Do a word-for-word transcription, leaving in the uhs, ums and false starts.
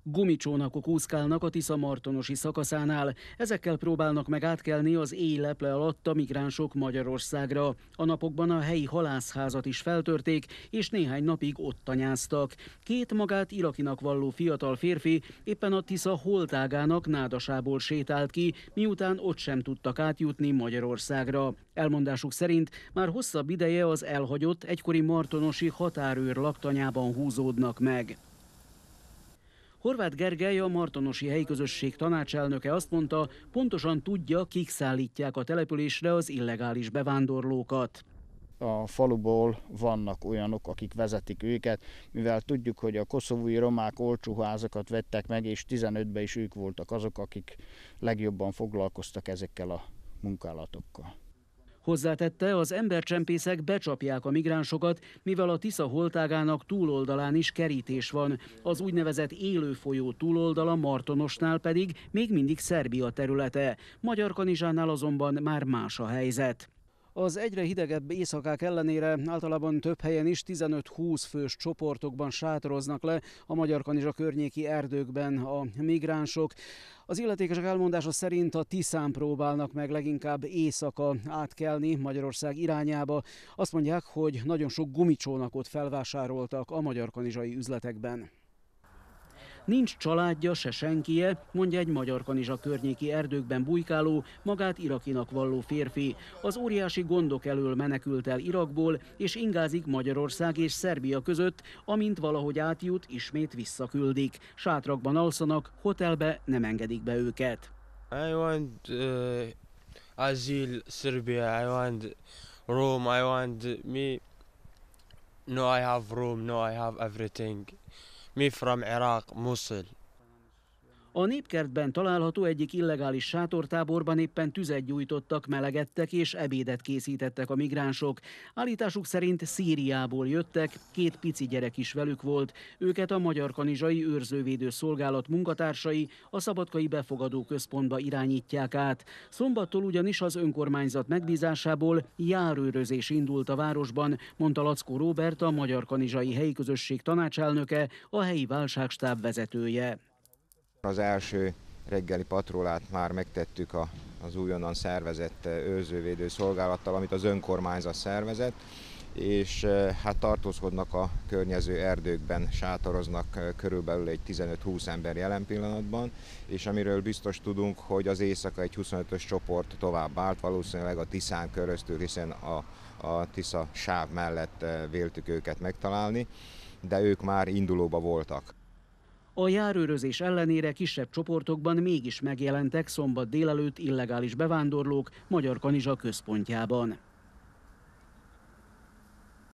Gumicsónakok úszkálnak a Tisza-Martonosi szakaszánál. Ezekkel próbálnak meg átkelni az éj leple alatt a migránsok Magyarországra. A napokban a helyi halászházat is feltörték, és néhány napig ott tanyáztak. Két magát irakinak valló fiatal férfi éppen a Tisza holtágának nádasából sétált ki, miután ott sem tudtak átjutni Magyarországra. Elmondásuk szerint már hosszabb ideje az elhagyott egykori martonosi határőr laktanyában húzódnak meg. Horváth Gergely, a martonosi helyközösség tanácselnöke azt mondta, pontosan tudja, kik szállítják a településre az illegális bevándorlókat. A faluból vannak olyanok, akik vezetik őket, mivel tudjuk, hogy a koszovói romák olcsó házakat vettek meg, és tizenötben is ők voltak azok, akik legjobban foglalkoztak ezekkel a munkálatokkal. Hozzátette, az embercsempészek becsapják a migránsokat, mivel a Tisza holtágának túloldalán is kerítés van. Az úgynevezett élő folyó túloldala Martonosnál pedig még mindig Szerbia területe. Magyarkanizsánál azonban már más a helyzet. Az egyre hidegebb éjszakák ellenére általában több helyen is tizenöt-húsz fős csoportokban sátoroznak le a Magyarkanizsa környéki erdőkben a migránsok. Az illetékesek elmondása szerint a Tiszán próbálnak meg leginkább éjszaka átkelni Magyarország irányába. Azt mondják, hogy nagyon sok gumicsónakot felvásároltak a magyarkanizsai üzletekben. Nincs családja, se senkije, mondja egy Magyarkanizsa környéki erdőkben bujkáló, magát irakinak valló férfi. Az óriási gondok elől menekült el Irakból, és ingázik Magyarország és Szerbia között, amint valahogy átjut, ismét visszaküldik. Sátrakban alszanak, hotelbe nem engedik be őket. I want uh, Azil, Serbia, I want Rome, I want me. No, I have Rome, no, I have everything. Me from Iraq, Mosul. A Népkertben található egyik illegális sátortáborban éppen tüzet gyújtottak, melegedtek és ebédet készítettek a migránsok. Állításuk szerint Szíriából jöttek, két pici gyerek is velük volt. Őket a Magyarkanizsai Őrzővédő Szolgálat munkatársai a Szabadkai Befogadó Központba irányítják át. Szombattól ugyanis az önkormányzat megbízásából járőrözés indult a városban, mondta Lackó Róbert, a Magyarkanizsai helyközösség tanácselnöke, a helyi válságstáb vezetője. Az első reggeli patrolát már megtettük a, az újonnan szervezett őrzővédő szolgálattal, amit az önkormányzat szervezett, és hát tartózkodnak a környező erdőkben, sátoroznak körülbelül egy tizenöt-húsz ember jelen pillanatban, és amiről biztos tudunk, hogy az éjszaka egy huszonötös csoport tovább állt, valószínűleg a Tiszán köröztül, hiszen a, a Tisza sáv mellett véltük őket megtalálni, de ők már indulóba voltak. A járőrözés ellenére kisebb csoportokban mégis megjelentek szombat délelőtt illegális bevándorlók Magyarkanizsa központjában.